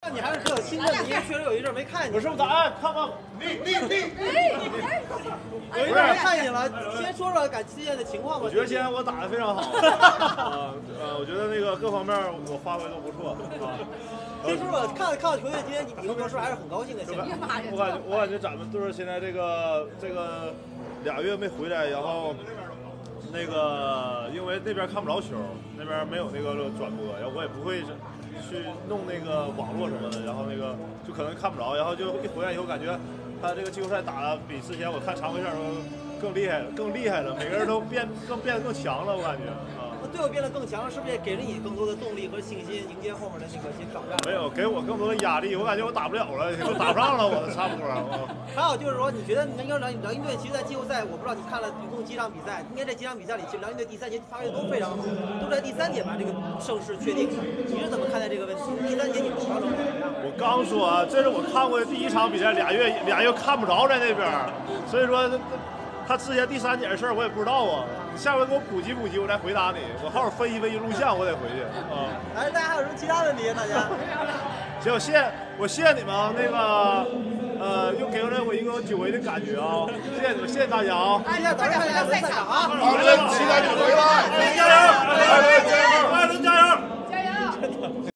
你还是挺有兴奋的，因为确实有一阵没看你。 不是答案，看吧， 有一阵没看你了，先说说今天的情况吧。 我觉得今天我打得非常好，我觉得那个各方面我发挥都不错啊。 先说说看到球队今天赢球，是不是还是很高兴的？现在我感觉咱们队现在这个2月没回来，然后那个因为那边看不着球，那边没有那个转播，然后我也不会去弄那个网络什么的，然后那个就可能看不着，然后就一回来以后感觉他这个季后赛打的比之前我看常规赛时候更厉害了，每个人都变得更强了，我感觉啊。 队友变得更强，是不是也给了你更多的动力和信心，迎接后面的那个些挑战？ 没有，给我更多的压力，我感觉我打不了了，都打不上了，我差不多。 还有就是说，你觉得辽宁队其实，在季后赛，我不知道你看了一共几场比赛，应该这几场比赛里，其实辽宁队第3节发挥都非常好，都在第3节把这个胜势确定。你是怎么看待这个问题？第3节你们调整怎么样？ 我刚说啊，这是我看过的第1场比赛，俩月看不着在那边，所以说他之前第3节的事儿我也不知道啊。你下回给我普及，我再回答你。我好好分析录像，我得回去啊。 来，大家还有什么其他问题？大家？ 行，我谢谢你们啊，那个又给了我一个久违的感觉啊，谢谢你们，谢谢大家啊！ 哎，早上看大家赛场啊！ 好的，期待你们回来，加油！艾伦加油！